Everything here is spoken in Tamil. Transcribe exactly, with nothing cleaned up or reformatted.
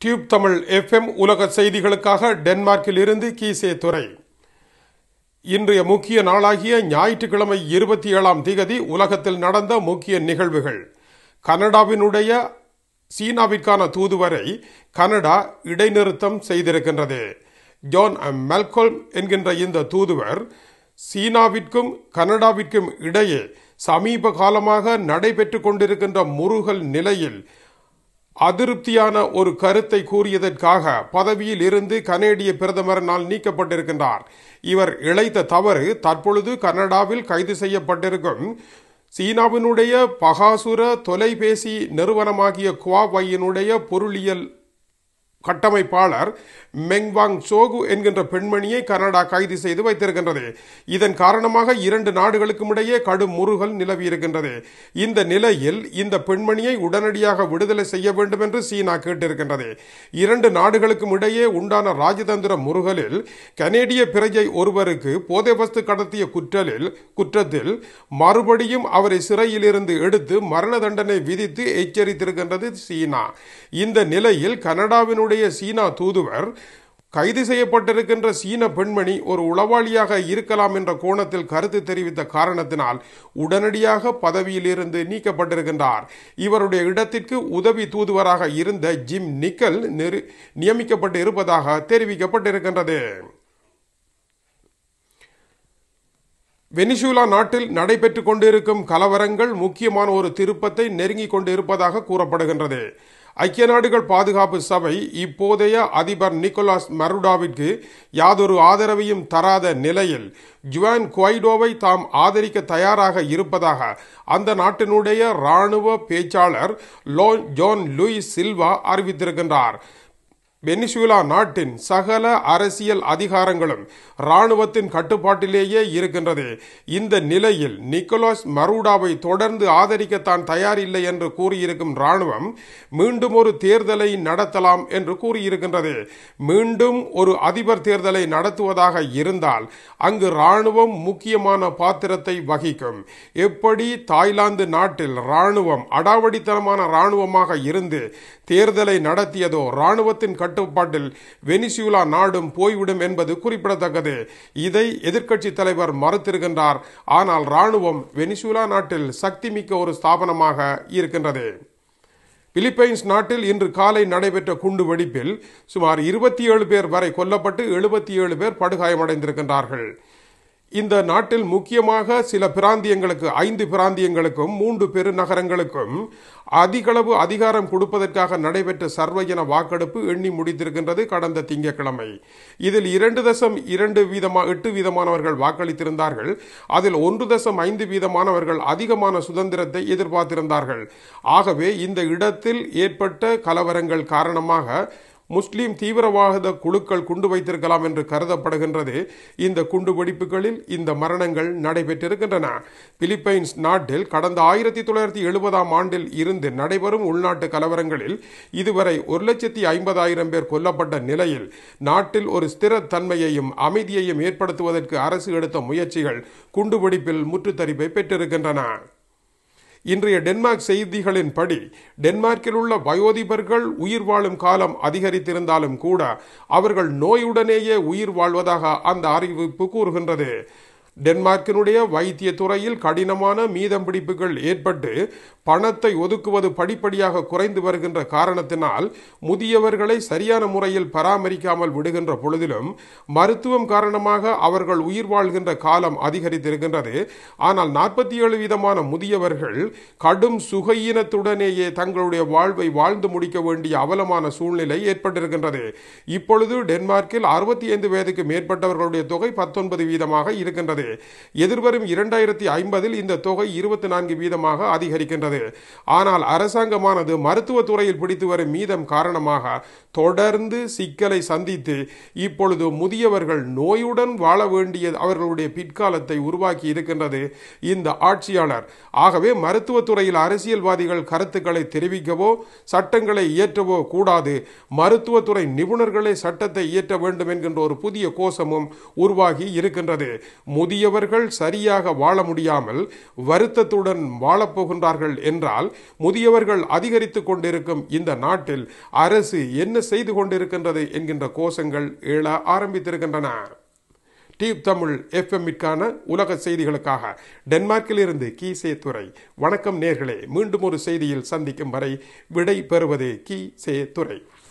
டியூப் தமிழ் எஃப்எம் உலக செய்திகளுக்காக டென்மார்க்கில் இருந்து கீசே துரை. இன்றைய முக்கிய நாளாகிய ஞாயிற்றுக்கிழமை இருபத்தி ஏழாம் திகதி உலகத்தில் நடந்த முக்கிய நிகழ்வுகள். கனடாவினுடைய சீனாவிற்கான தூதுவரை கனடா இடைநிறுத்தம் செய்திருக்கின்றது. ஜான் மெல்கோல்ம் என்கின்ற இந்த தூதுவர் சீனாவிற்கும் கனடாவிற்கும் இடையே சமீப காலமாக நடைபெற்று கொண்டிருக்கின்ற முறுகல் நிலையில் அதிருப்தியான ஒரு கருத்தை கூறியதற்காக பதவியில் இருந்து கனேடிய பிரதமரினால் நீக்கப்பட்டிருக்கின்றார். இவர் இழைத்த தவறு தற்பொழுது கனடாவில் கைது செய்யப்பட்டிருக்கும் சீனாவினுடைய பகாசுர தொலைபேசி நிறுவனமாகிய குவாவையினுடைய பொருளியல் கட்டமைப்பாளர் மெங்வாங் சோகு என்கின்ற பெண்மணியை கனடா கைது செய்து வைத்திருக்கின்றது. இதன் காரணமாக இரண்டு நாடுகளுக்கும் இடையே கடும் முறுகல் நிலவி இருக்கின்றது. இந்த நிலையில் இந்த பெண்மணியை உடனடியாக விடுதலை செய்ய வேண்டும் என்று சீனா கேட்டிருக்கின்றது. இரண்டு நாடுகளுக்கும் இடையே உண்டான ராஜதந்திர முறுகலில் கனேடிய பிரஜை ஒருவருக்கு போதை வஸ்து கடத்திய குற்றலில் குற்றத்தில் மறுபடியும் அவரை சிறையில் இருந்து எடுத்து மரண தண்டனை விதித்து எச்சரித்திருக்கின்றது சீனா. இந்த நிலையில் கனடாவினுடைய சீனா தூதுவர் கைது செய்யப்பட்டிருக்கின்ற சீன பெண்மணி ஒரு உளவாளியாக இருக்கலாம் என்ற கோணத்தில் கருத்து தெரிவித்த காரணத்தினால் உடனடியாக பதவியில் இருந்து நீக்கப்பட்டிருக்கின்றார். இவருடைய இடத்திற்கு உதவி தூதுவராக இருந்த ஜிம் நிக்கல் நியமிக்கப்பட்டு இருப்பதாக தெரிவிக்கப்பட்டிருக்கின்றது. வெனிசுலா நாட்டில் நடைபெற்றுக் கொண்டிருக்கும் கலவரங்கள் முக்கியமான ஒரு திருப்பத்தை நெருங்கிக் கொண்டு இருப்பதாக கூறப்படுகின்றது. ஐக்கிய நாடுகள் பாதுகாப்பு சபை இப்போதைய அதிபர் நிக்கோலாஸ் மருடாவிற்கு யாதொரு ஆதரவையும் தராத நிலையில் ஜுவான் குவைடோவை தாம் ஆதரிக்க தயாராக இருப்பதாக அந்த நாட்டினுடைய இராணுவ பேச்சாளர் ஜான் லூயிஸ் சில்வா அறிவித்திருக்கின்றார். வெனிசுலா நாட்டின் சகல அரசியல் அதிகாரங்களும் இராணுவத்தின் கட்டுப்பாட்டிலேயே இருக்கின்றது. இந்த நிலையில் நிக்கோலாஸ் மருடாவை தொடர்ந்து ஆதரிக்கத்தான் தயாரில்லை என்று கூறியிருக்கும் இராணுவம் மீண்டும் ஒரு தேர்தலை நடத்தலாம் என்று கூறியிருக்கின்றது. மீண்டும் ஒரு அதிபர் தேர்தலை நடத்துவதாக இருந்தால் அங்கு இராணுவம் முக்கியமான பாத்திரத்தை வகிக்கும். எப்படி தாய்லாந்து நாட்டில் இராணுவம் அடாவடித்தனமான இராணுவமாக இருந்து தேர்தலை நடத்தியதோ இராணுவத்தின் கட்டுப்பாட்டில் வெனிசுலா நாடும் போய்விடும் என்பது குறிப்பிடத்தக்கது. இதை எதிர்க்கட்சி தலைவர் மறுத்திருக்கின்றார். ஆனால் இராணுவம் வெனிசுலா நாட்டில் சக்தி மிக்க ஒரு ஸ்தாபனமாக இருக்கின்றது. பிலிப்பைன்ஸ் நாட்டில் இன்று காலை நடைபெற்ற குண்டு வெடிப்பில் சுமார் இருபத்தி ஏழு பேர் வரை கொல்லப்பட்டு எழுபத்தி ஏழு பேர் படுகாயமடைந்திருக்கின்றார்கள். இந்த நாட்டில் முக்கியமாக சில பிராந்தியங்களுக்கு ஐந்து பிராந்தியங்களுக்கும் மூன்று பெருநகரங்களுக்கும் அதிகளவு அதிகாரம் கொடுப்பதற்காக நடைபெற்ற சர்வஜன வாக்கெடுப்பு எண்ணி முடித்திருக்கின்றது கடந்த திங்கட்கிழமை. இதில் இரண்டு தசம் இரண்டு வீதமா எட்டு வீதமானவர்கள் வாக்களித்திருந்தார்கள். அதில் ஒன்று தசம் ஐந்து வீதமானவர்கள் அதிகமான சுதந்திரத்தை எதிர்பார்த்திருந்தார்கள். ஆகவே இந்த இடத்தில் ஏற்பட்ட கலவரங்கள் காரணமாக முஸ்லிம் தீவிரவாத குழுக்கள் குண்டு வைத்திருக்கலாம் என்று கருதப்படுகின்றது. இந்த குண்டு வெடிப்புகளில் இந்த மரணங்கள் நடைபெற்றிருக்கின்றன. பிலிப்பைன்ஸ் நாட்டில் கடந்த ஆயிரத்தி தொள்ளாயிரத்தி எழுபதாம் ஆண்டில் இருந்து நடைபெறும் உள்நாட்டு கலவரங்களில் இதுவரை ஒரு லட்சத்தி ஐம்பதாயிரம் பேர் கொல்லப்பட்ட நிலையில் நாட்டில் ஒரு ஸ்திர தன்மையையும் அமைதியையும் ஏற்படுத்துவதற்கு அரசு எடுத்த முயற்சிகள் குண்டு வெடிப்பில் முற்றுத்தரிப்பை பெற்றிருக்கின்றன. இன்றைய டென்மார்க் செய்திகளின் படி டென்மார்க்கில் உள்ள வயோதிபர்கள் உயிர் வாழும் காலம் அதிகரித்திருந்தாலும் கூட அவர்கள் நோயுடனேயே உயிர் வாழ்வதாக அந்த அறிவிப்பு கூறுகின்றது. டென்மார்க்கினுடைய வைத்திய துறையில் கடினமான மீதம் பிடிப்புகள் ஏற்பட்டு பணத்தை ஒதுக்குவது படிப்படியாக குறைந்து வருகின்ற காரணத்தினால் முதியவர்களை சரியான முறையில் பராமரிக்காமல் விடுகின்ற பொழுதிலும் மருத்துவம் காரணமாக அவர்கள் உயிர் வாழ்கின்ற காலம் அதிகரித்திருக்கின்றது. ஆனால் நாற்பத்தி ஏழு வீதமான முதியவர்கள் கடும் சுகையினத்துடனேயே தங்களுடைய வாழ்வை வாழ்ந்து முடிக்க வேண்டிய அவலமான சூழ்நிலை ஏற்பட்டிருக்கின்றது. இப்பொழுது டென்மார்க்கில் அறுபத்தி ஐந்து வயதுக்கு மேற்பட்டவர்களுடைய தொகை பத்தொன்பது வீதமாக இருக்கின்றது. எதிர்வரும் இரண்டாயிரத்தி ஐம்பதில் இந்த தொகை இருபத்தி நான்கு வீதமாக அதிகரிக்கின்றது. ஆனால் அரசாங்கமானது மருத்துவ துறையில் பிடித்து வரும் மீதம் காரணமாக தொடர்ந்து சிக்கலை சந்தித்து இப்பொழுது முதியவர்கள் நோயுடன் வாழ வேண்டிய அவர்களுடைய பிற்காலத்தை உருவாக்கி இருக்கின்றது இந்த ஆட்சியாளர். ஆகவே மருத்துவ துறையில் அரசியல்வாதிகள் கருத்துக்களை தெரிவிக்கவோ சட்டங்களை இயற்றவோ கூடாது. மருத்துவத்துறை நிபுணர்களே சட்டத்தை இயற்ற வேண்டும் என்கின்ற ஒரு புதிய கோஷமும் உருவாகி இருக்கின்றது. முதியவர்கள் சரியாக வாழ முடியாமல் வருத்தத்துடன் வாழப்போகின்றார்கள் என்றால் முதியவர்கள் அதிகரித்து கொண்டிருக்கும் இந்த நாட்டில் அரசு என்ன செய்து கொண்டிருக்கின்றது என்கின்ற கோஷங்கள் எழ ஆரம்பித்திருக்கின்றன. டியூப் தமிழ் எஃப்எம்மிற்கான உலக செய்திகளுக்காக டென்மார்க்கில் இருந்து கீசே துரை. வணக்கம் நேர்களே, மீண்டும் ஒரு செய்தியில் சந்திக்கும் வரை விடை பெறுவது கீசே துரை.